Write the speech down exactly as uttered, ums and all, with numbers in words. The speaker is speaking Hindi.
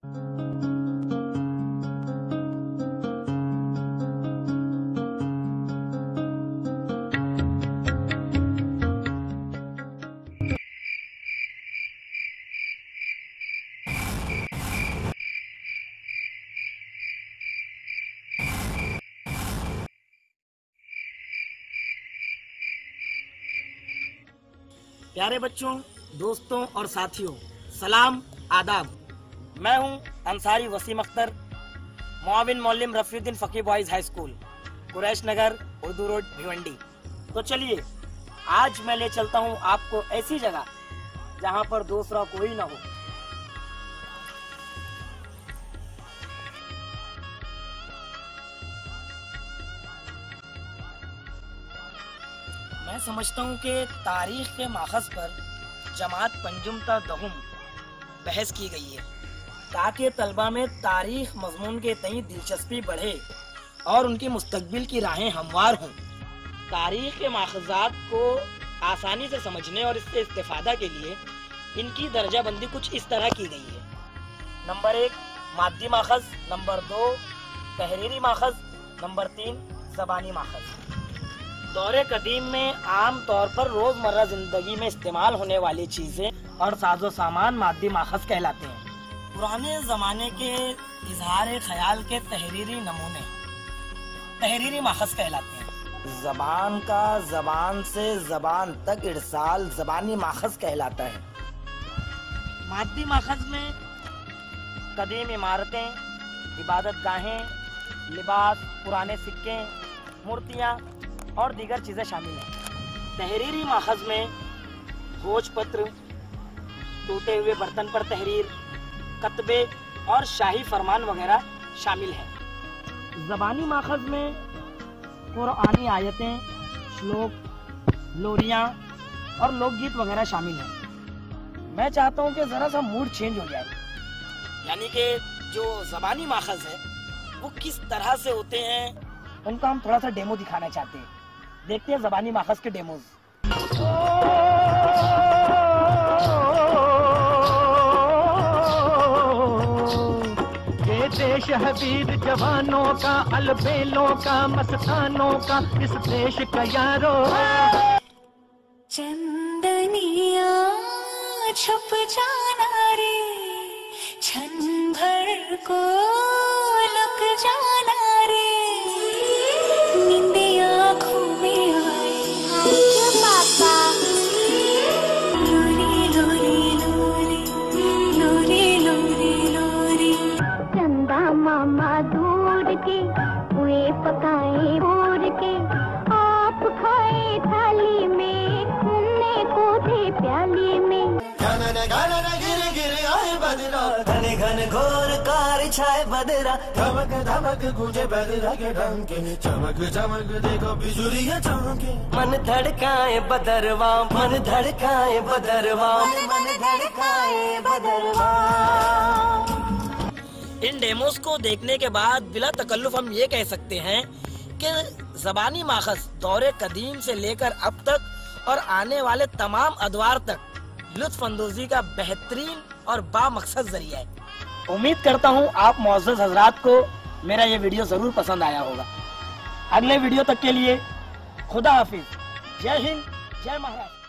प्यारे बच्चों, दोस्तों और साथियों, सलाम आदाब। मैं हूं अंसारी वसीम अख्तर, मुआविन मौलिम Rafiuddin Faqih boys high school, Quraish Nagar, Urdu road, Bhiwandi. तो चलिए आज मैं ले चलता हूं आपको ऐसी जगह जहां पर दूसरा कोई ना हो। मैं समझता हूँ कि तारीख के माखज़ पर जमात पंजुम ता दहुम बहस की गई है ताकि तलबा में तारीख मज़मून के तई दिलचस्पी बढ़े और उनकी मुस्तकबिल की राहें हमवार हों। तारीख के माखज़ात को आसानी से समझने और इससे इस्तेफादा के लिए इनकी दर्जा बंदी कुछ इस तरह की गई है। नंबर एक मादी माखज़, नंबर दो तहरीरी माखज़, नंबर तीन ज़बानी माखज़। दौरे कदीम में आम तौर पर रोजमर्रा जिंदगी में इस्तेमाल होने वाली चीजें और साजो सामान मादी माखज़ कहलाते हैं। पुराने जमाने के इजहार ख्याल के तहरीरी नमूने तहरीरी माखज़ कहलाते हैं। जबान का जबान से जबान तक इरसाल जबानी माखज़ कहलाता है। मादी माखज़ में कदीम इमारतें, इबादत गाहें, लिबास, पुराने सिक्के, मूर्तियाँ और दीगर चीजें शामिल हैं। तहरीरी माखज़ में भोजपत्र, टूटे हुए बर्तन पर तहरीर, कतबे और शाही फरमान वगैरह शामिल हैं। ज़बानी माखज़ में कुरानी आयतें, श्लोक, लोरियाँ और लोकगीत वगैरह शामिल हैं। मैं चाहता हूँ कि ज़रा सा मूड चेंज हो जाए, यानी कि जो ज़बानी माखज़ है वो किस तरह से होते हैं उनका हम थोड़ा सा डेमो दिखाना चाहते हैं। देखते हैं ज़बानी माखज़ के डेमोज। ये देश है वीर जवानों का, अलबेलों का, मस्तानों का, इस देश का यारो। चंदनिया छुप जाना रे, क्षण भर को लुक जाना रे, नींदे आँखों में आए पापा, लोरी लोरी लोरी लोरी लोरी लोरी। चंदा मामा दूर के हुए पकाए भोर के, आप खाए थाली में, उन्हें को थे प्याली में। गिर गिर आए बदरा, घन घन घोर कार छाए बदरा, धमक धमक गूंजे बदरा के डंके, चमक चमक देखो बिजुलियां चमके। मन धड़काए बदरवा, मन धड़काए बदरवा, मन धड़काए बदरवा। इन डेमोस को देखने के बाद बिला तकल्लुफ हम ये कह सकते हैं कि ज़बानी माखज़ दौरे कदीम से लेकर अब तक और आने वाले तमाम अदवार तक लुत्फ़ अंदोज़ी का बेहतरीन और बामकसद जरिया है। उम्मीद करता हूँ आप मुअज़्ज़ज़ हज़रात को मेरा ये वीडियो ज़रूर पसंद आया होगा। अगले वीडियो तक के लिए खुदा हाफिज़। जय हिंद, जय महाराष्ट्र।